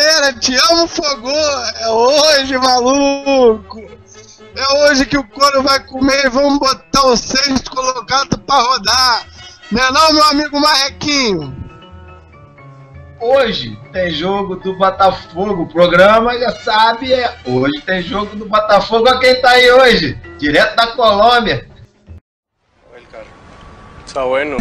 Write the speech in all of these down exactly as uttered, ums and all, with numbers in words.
galera, te amo, Fogô. É hoje, maluco. É hoje que o couro vai comer e vamos botar o sexto colocado pra rodar. Não é não, meu amigo Marrequinho? Hoje tem jogo do Botafogo. O programa já sabe, é hoje tem jogo do Botafogo. Olha quem tá aí hoje, direto da Colômbia. Oi, cara. Está bueno.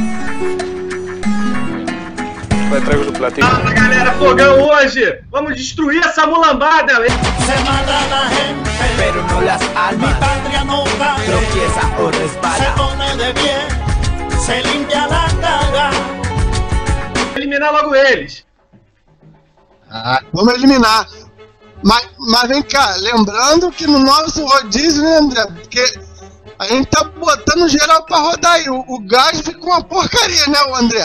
Vai trago o platinho. Fala, galera, fogão hoje. Vamos destruir essa mulambada. Se mata la gente, pero no las almas. Mi patria no cae, tropieza o resbala. Se pone de pie, se limpia la cara. Eliminar logo eles. Ah, Vamos eliminar. Mas, mas vem cá, lembrando que no nosso rodízio, né, André? Porque a gente tá botando geral pra rodar aí. O, o gás fica uma porcaria, né, o André?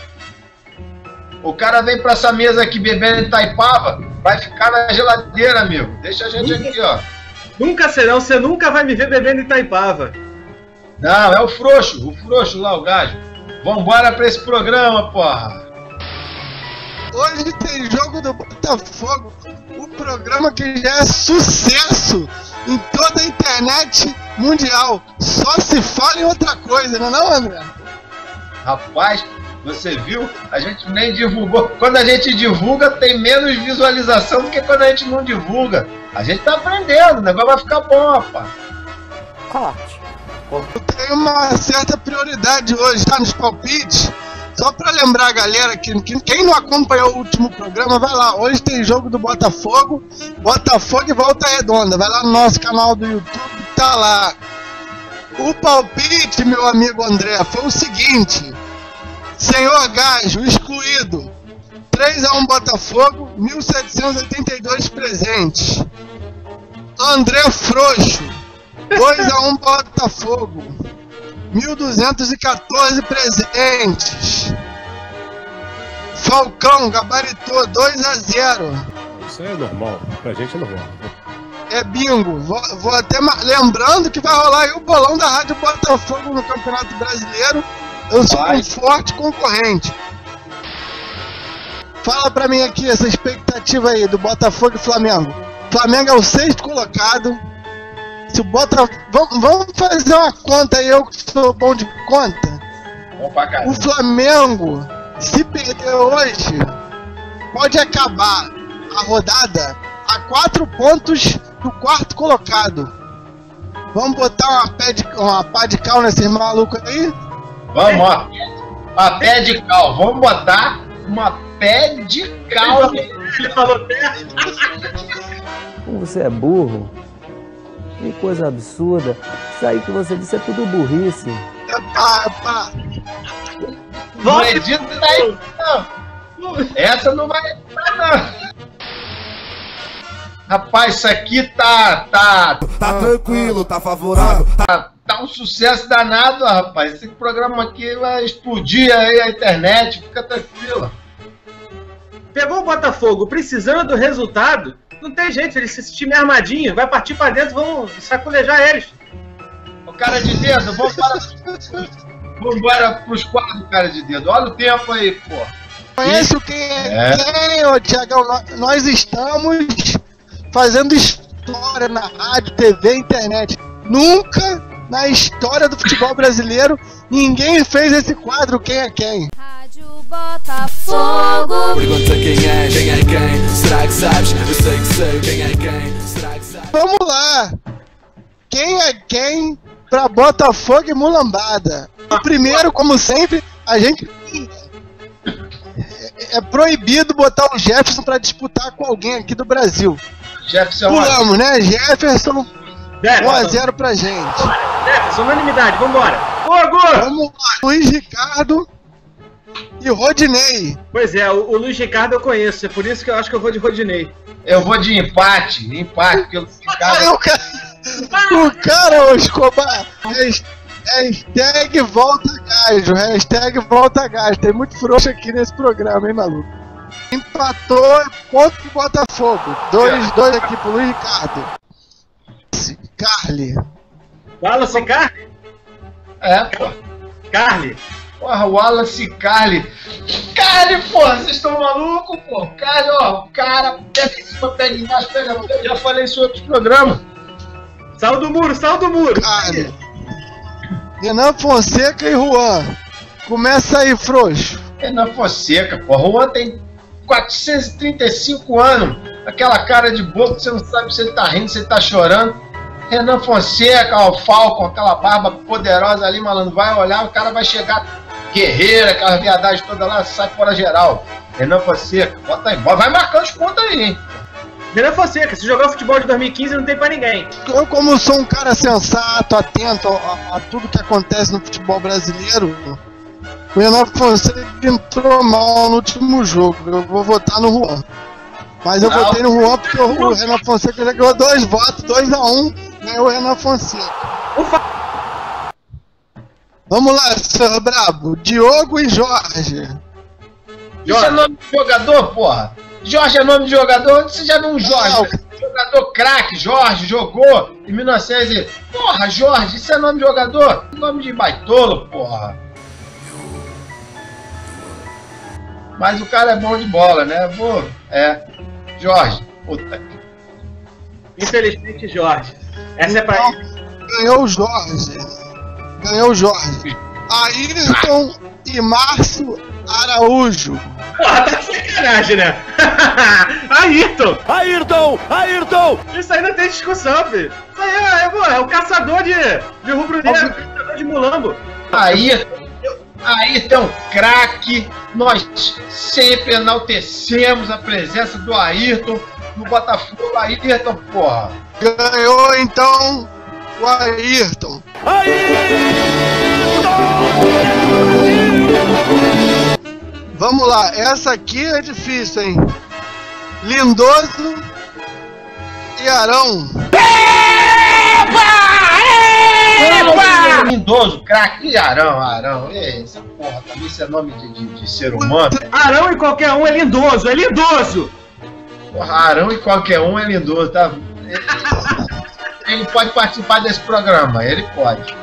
o cara vem pra essa mesa aqui bebendo Itaipava, vai ficar na geladeira, amigo. Deixa a gente aqui, ó. Nunca serão, você nunca vai me ver bebendo Itaipava. Não, é o frouxo, o frouxo lá, o gajo. Vambora pra esse programa, porra. Hoje tem jogo do Botafogo, o programa que já é sucesso em toda a internet mundial. Só se fala em outra coisa, não é não, André? Rapaz, você viu? A gente nem divulgou. Quando a gente divulga, tem menos visualização do que quando a gente não divulga. A gente tá aprendendo, o negócio vai ficar bom, rapaz. Corte. Eu tenho uma certa prioridade hoje, tá? Nos palpites. Só pra lembrar a galera que, que quem não acompanhou o último programa, vai lá. Hoje tem jogo do Botafogo. Botafogo e Volta Redonda. Vai lá no nosso canal do YouTube, tá lá. O palpite, meu amigo André, foi o seguinte. Senhor Gajo, excluído. três a um Botafogo, mil setecentos e oitenta e dois presentes. André Frouxo, dois a um Botafogo, mil duzentos e quatorze presentes. Falcão gabaritou dois a zero. Isso é normal, pra gente é normal. É bingo. Vou, vou até lembrando que vai rolar aí o bolão da Rádio Botafogo no Campeonato Brasileiro. Eu sou um forte concorrente. Fala pra mim aqui essa expectativa aí do Botafogo e Flamengo. Flamengo é o sexto colocado. Se o Botafogo... Vamos, vamos fazer uma conta aí, eu que sou bom de conta. O Flamengo, se perder hoje, pode acabar a rodada a quatro pontos do quarto colocado. Vamos botar uma pé de, uma pá de cal nesses malucos aí? Vamos, ó. Uma pé de cal. Vamos botar uma pé de cal. Ele falou pé. Como você é burro. Que coisa absurda. Isso aí que você disse é tudo burrice. Pá, pá. Não edita aí, não. Essa não vai editar, não. Rapaz, isso aqui tá... Tá, tá tranquilo, tá favorável. Tá, tá um sucesso danado, rapaz. Esse programa aqui vai explodir aí a internet. Fica tranquilo. Pegou o Botafogo precisando do resultado. Não tem jeito, esse time é armadinho. Vai partir pra dentro, vão sacolejar eles. Ô, cara de dedo, vamos para... Vambora pros quadros, cara de dedo. Olha o tempo aí, pô. Conheço quem é quem, ô Thiagão. Nós estamos fazendo história na rádio, T V, internet. Nunca na história do futebol brasileiro ninguém fez esse quadro Quem é Quem. Rádio Botafogo. Pergunta quem é, quem é quem. Será que sabes? Eu sei que sei quem é quem. Será que sabes? Vamos lá. Quem é quem pra Botafogo e Mulambada? O primeiro, como sempre, a gente... É, é proibido botar o Jefferson pra disputar com alguém aqui do Brasil. Jefferson. Pulamos, né? Jefferson, um a zero pra gente. Jefferson, unanimidade, vambora. Fogo! Vamos lá, Luiz Ricardo e Rodinei. Pois é, o, o Luiz Ricardo eu conheço, é por isso que eu acho que eu vou de Rodinei. Eu vou de empate, empate, porque o Luiz Ricardo... Ah, o cara, o cara, ô Escobar, hashtag volta gajo, hashtag volta gajo. Tem muito frouxo aqui nesse programa, hein, maluco? Empatou, ponto pro Botafogo. Dois, dois aqui pro Luiz Ricardo. Carly. Fala-se Carly? É, pô. Carly. Porra, o Wallace Carly. Carly, porra, vocês estão malucos, pô? Carly, ó, o cara pega em cima, pega embaixo, pega. Eu já falei isso em outros programas. Sal do muro, sal do muro. Carly. Renan Fonseca e Juan. Começa aí, frouxo. Renan Fonseca, porra. O Juan tem quatrocentos e trinta e cinco anos. Aquela cara de boca, você não sabe se ele tá rindo, se ele tá chorando. Renan Fonseca, ó, o Falcon, aquela barba poderosa ali, malandro, vai olhar, o cara vai chegar guerreira, aquela viadagem toda lá, sai fora geral. Renan Fonseca, bota aí, vai marcando os pontos aí, hein? Renan Fonseca, se jogar o futebol de dois mil e quinze não tem pra ninguém. Eu, como sou um cara sensato, atento a, a tudo que acontece no futebol brasileiro, o Renan Fonseca entrou mal no último jogo. Eu vou votar no Juan. Mas eu não. votei no Juan porque o, o Renan Fonseca já ganhou dois votos, dois a um, ganhou o Renan Fonseca. Ufa. Vamos lá, senhor Brabo. Diogo e Jorge. Isso é nome de jogador, porra? Jorge é nome de jogador? Você já viu um Jorge? Não. Jogador craque, Jorge, jogou em mil e novecentos e... Porra, Jorge, isso é nome de jogador? Nome de baitolo, porra. Mas o cara é bom de bola, né? Vou... É... Jorge. Puta. Infelizmente, Jorge. Essa é pra então, ganhou o Jorge. Ganhou o Jorge. Ayrton e Márcio Araújo. Porra, tá de sacanagem, né? Ayrton! Ayrton! Ayrton! Isso aí não tem discussão, filho. Isso aí é, é, é o caçador de, de rubro-negro, o caçador de mulambo. Ayrton, Ayrton é um craque. Nós sempre enaltecemos a presença do Ayrton no Botafogo. Ayrton, porra. Ganhou, então, o Ayrton. Vamos lá, essa aqui é difícil, hein? Lindoso e Arão. Epa! Epa! Lindoso, craque e Arão, Arão. Ei, essa porra também, isso é nome de, de, de ser humano. Arão e qualquer um é lindoso, é lindoso! Porra, Arão e qualquer um é lindoso, tá? Ele, ele pode participar desse programa, ele pode.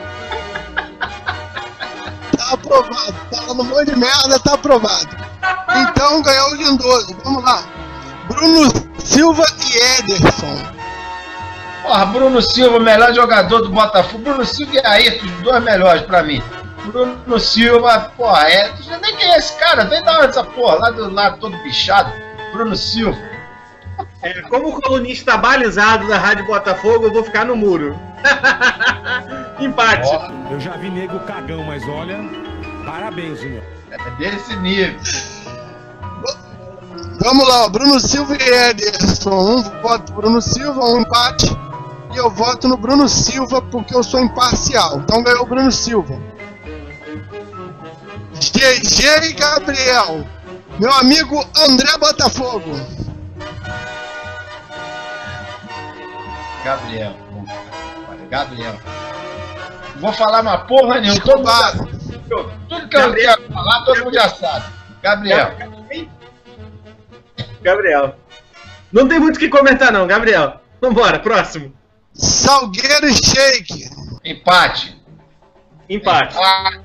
Tá aprovado, falando um monte de merda, tá aprovado. Então ganhou o Lindoso, vamos lá. Bruno Silva e Ederson. Porra, Bruno Silva, melhor jogador do Botafogo. Bruno Silva e Ayrton, os dois melhores pra mim. Bruno Silva, porra, é. Tu já nem quem é esse cara, vem da onde essa porra, lá do lado todo bichado. Bruno Silva. É, como colunista balizado da Rádio Botafogo, eu vou ficar no muro. Empate. Oh, eu já vi nego cagão, mas olha, parabéns, senhor. É desse nível. Vamos lá, Bruno Silva e Ederson. Um voto pro Bruno Silva, um empate. E eu voto no Bruno Silva porque eu sou imparcial. Então ganhou o Bruno Silva. G G e Gabriel. Meu amigo André Botafogo. Gabriel. Olha, Gabriel. Não vou falar uma porra nenhuma. Todo mundo, tudo que eu quero falar, todo mundo já sabe. Gabriel. Gabriel. Não tem muito o que comentar não, Gabriel. Vambora, próximo. Salgueiro e Sheik. Empate. Empate. Empate.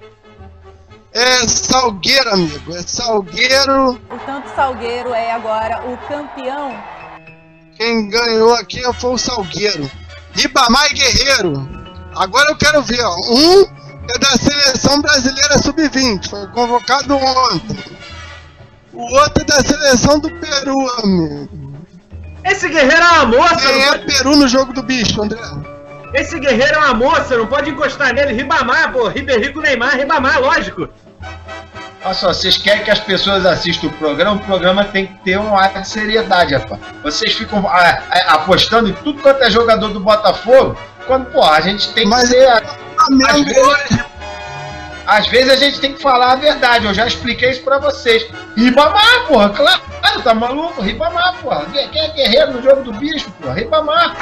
É Salgueiro, amigo. É Salgueiro. Portanto, Salgueiro é agora o campeão. Quem ganhou aqui foi o Salgueiro. Ribamar e Guerreiro. Agora eu quero ver, ó. Um é da Seleção Brasileira sub vinte. Foi convocado ontem. O outro é da Seleção do Peru, amigo. Esse Guerreiro é uma moça. Quem é pode... Peru no jogo do bicho, André? Esse Guerreiro é uma moça, não pode encostar nele. Ribamar, pô. Ribeirinho com Neymar, Ribamar, lógico. Olha só, vocês querem que as pessoas assistam o programa, o programa tem que ter um ar de seriedade, rapaz. Vocês ficam a, a, apostando em tudo quanto é jogador do Botafogo, quando, pô, a gente tem que Mas ser... É às, vezes, às vezes a gente tem que falar a verdade, eu já expliquei isso pra vocês. Ribamar, porra, claro, tá maluco? Ribamar, porra. Quem é guerreiro no jogo do bicho, porra? Ribamar.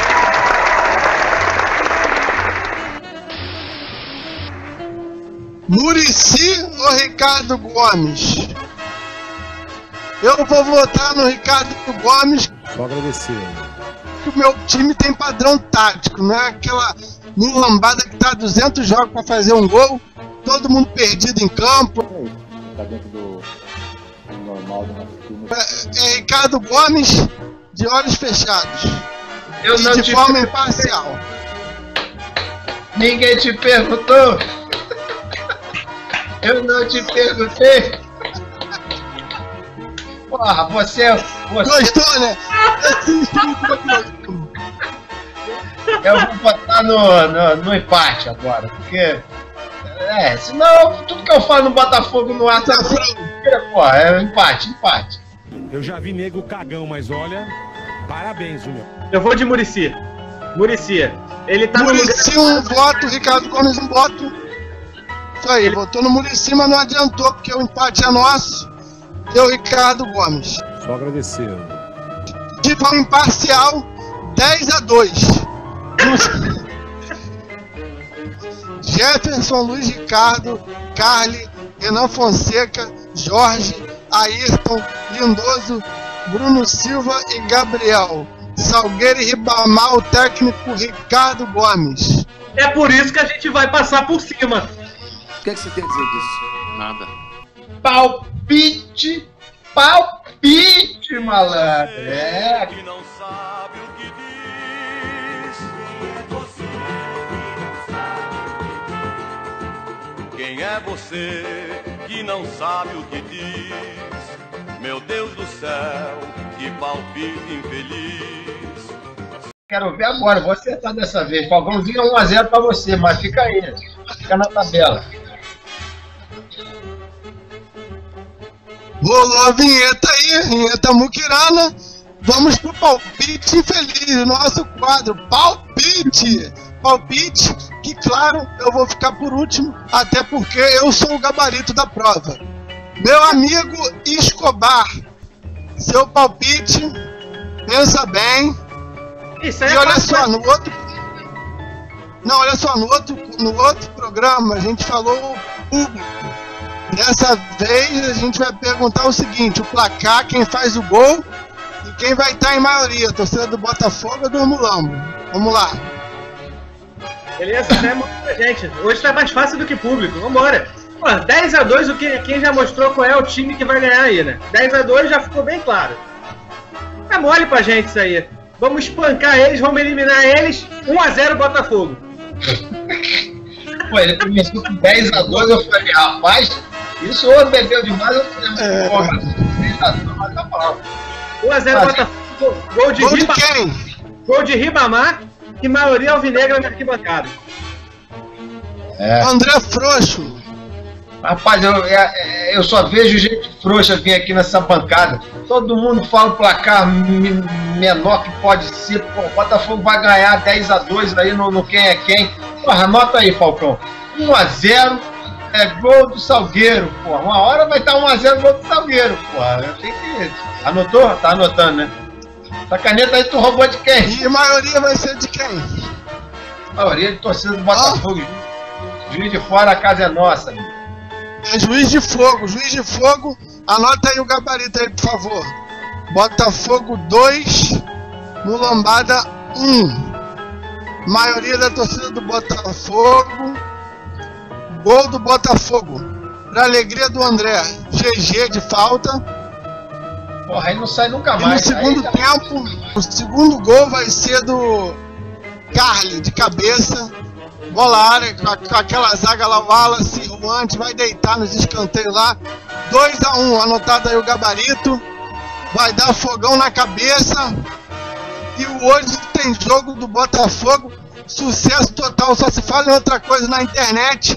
Muricy ou Ricardo Gomes? Eu vou votar no Ricardo Gomes. Só agradecer. O meu time tem padrão tático, não é aquela mulambada que tá duzentos jogos para fazer um gol. todo mundo perdido em campo. Tá dentro do normal do nosso time. É, é Ricardo Gomes, de olhos fechados. Eu e não de te forma perguntei. imparcial. Ninguém te perguntou. Eu não te perguntei. Porra, você... você... Gostou, né? Eu vou botar no, no, no empate agora, porque... É, senão tudo que eu falo no Botafogo no ar tá porra, é empate, empate. Eu já vi nego cagão, mas olha, parabéns, Júnior. Eu vou de Muricy. Muricy. Ele tá Muricy no... um voto, Ricardo Gomes um voto. Isso aí, votou no Muricy, mas não adiantou, porque o empate é nosso. Deu Ricardo Gomes. Só agradecer. De forma imparcial, dez a dois. Jefferson, Luiz Ricardo, Carly, Renan Fonseca, Jorge, Ayrton, Lindoso, Bruno Silva e Gabriel. Salgueiro e Ribamar, o técnico Ricardo Gomes. É por isso que a gente vai passar por cima. O que, é que você tem a dizer disso? Nada. Palpite, palpite, malandro. É. Que não sabe o que diz. Quem é você que não sabe o que diz? Meu Deus do céu, que palpite infeliz. Quero ver agora, vou acertar dessa vez. Falcãozinho é um a zero pra você, mas fica aí. Fica na tabela. Rolou a vinheta aí, vinheta muquirana. Vamos pro palpite infeliz, nosso quadro. Palpite! Palpite, que claro, eu vou ficar por último, até porque eu sou o gabarito da prova. Meu amigo Escobar, seu palpite, pensa bem. Isso aí e é olha fácil, só, no outro... Não, olha só, no outro, no outro programa a gente falou o público. Dessa vez a gente vai perguntar o seguinte, o placar, quem faz o gol e quem vai estar em maioria, a torcida do Botafogo ou do Mulambo. Vamos lá. Beleza, né? Muita gente. Hoje tá mais fácil do que público. Vambora. Pô, dez a dois, o que, quem já mostrou qual é o time que vai ganhar aí, né? dez a dois já ficou bem claro. É mole pra gente isso aí. Vamos espancar eles, vamos eliminar eles. um a zero Botafogo. Pô, ele começou com dez a dois, eu falei, rapaz, isso ou bebeu demais, eu falei, É. porra, dez a dois, mas tá bom. um a zero Ah, Botafogo. Gol de, Gol de Riba... quem? Gol de Ribamar e maioria alvinegra na arquibancada. É. André Frouxo. Rapaz, eu, é, eu só vejo gente frouxa vir aqui nessa bancada. Todo mundo fala o placar me- menor que pode ser. Pô, o Botafogo vai ganhar dez a dois aí no, no quem é quem. Porra, anota aí, Falcão. um a zero é gol do Salgueiro, porra. Uma hora vai estar um a zero gol do Salgueiro, porra. Eu tenho que... Anotou? Tá anotando, né? Essa caneta aí tu roubou de quem? E a maioria vai ser de quem? A maioria de torcida do Botafogo. Juiz de fora, a casa é nossa. Amigo. É Juiz de Fogo. Juiz de Fogo, anota aí o gabarito aí, por favor. Botafogo dois, Mulambada um. Maioria da torcida do Botafogo. Gol do Botafogo. Pra alegria do André, G G de falta. Porra, aí não sai nunca E no mais. segundo Aí- tempo, o segundo gol vai ser do Carly, de cabeça. Bola área, com a- com aquela zaga lá, o Wallace, o Ante vai deitar nos escanteios lá. dois a um, anotado aí o gabarito. Vai dar fogão na cabeça. E o hoje tem jogo do Botafogo. Sucesso total, só se fala em outra coisa na internet.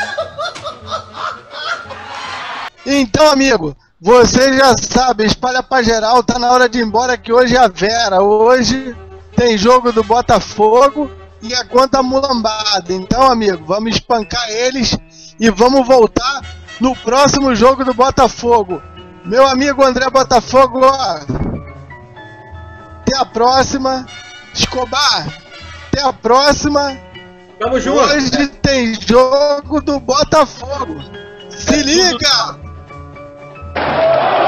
Então, amigo, você já sabe, espalha pra geral, tá na hora de ir embora que hoje é a Vera. Hoje tem jogo do Botafogo e a conta mulambada. Então, amigo, vamos espancar eles e vamos voltar no próximo jogo do Botafogo. Meu amigo André Botafogo, ó, até a próxima. Escobar, até a próxima. Tamo junto. Hoje tem jogo do Botafogo. Se liga!